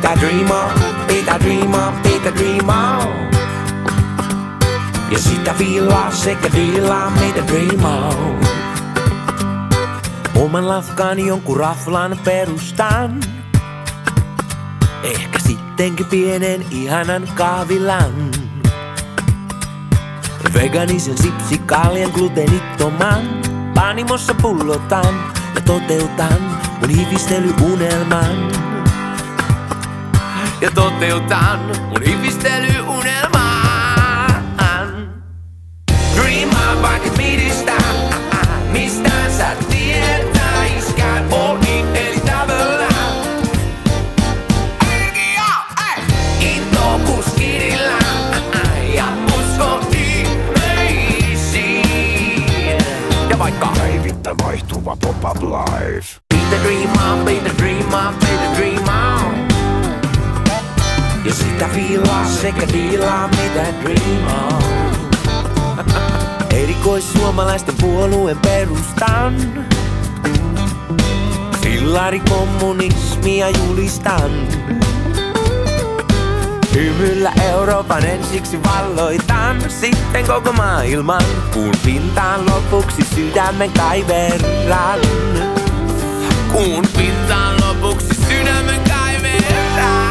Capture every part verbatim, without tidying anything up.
that dream on, be that dream on, be that dream on. Ja sitä viilaa sekä diilaa meitä dream on. Oman lafkaan jonkun raflan perustan. Ehkä sittenkin pienen ihanan kahvilan. Veganisen sipsikaljan gluteenittoman. Panimossa pullotan ja toteutan mun hifistelyunelman. Ja toteutan mun hifistelyunelman. Dreamaa vaikka midistä, mistään sä tietäiskään. All in eli tavallaan. Energia, into kuskidilla ja usko ihmeisiin. Ja vaikka päivittäin vaihtuva pop-up live. Be the dream on, be the dream on, be the dream on. Ja sitä fiilaa sekä diilaa mitä dream on. Erikoissuomalaisten puolueen perustan. Fillarikommunismia julistan. Hymyllä Euroopan ensiksi valloitan. Sitten koko maailman kuun pintaan lopuksi sydämen kaiverran. Kuun pintaan lopuksi sydämen kaiverran.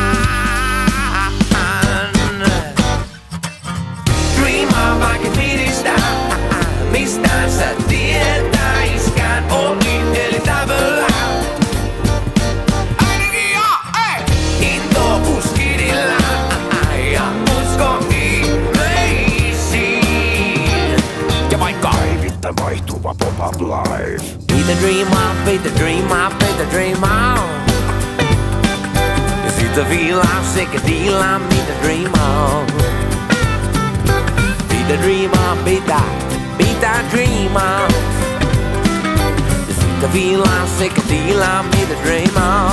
Dreamaa vaikka midistä, mistään sä tietäiskään. All in eli tavallaan. Energia, into kuskidilla ja usko ihmeisiin. Ja vaikka Päivittäin vaihtuva pop-up live. Be the dream on, be the dream on, be the dream on. Ja sitä viilaa sekä diilaa mitä dream on. Be the dream on, be that, be that dream on. Ja sitä viilaa sekä diilaa mitä dream on.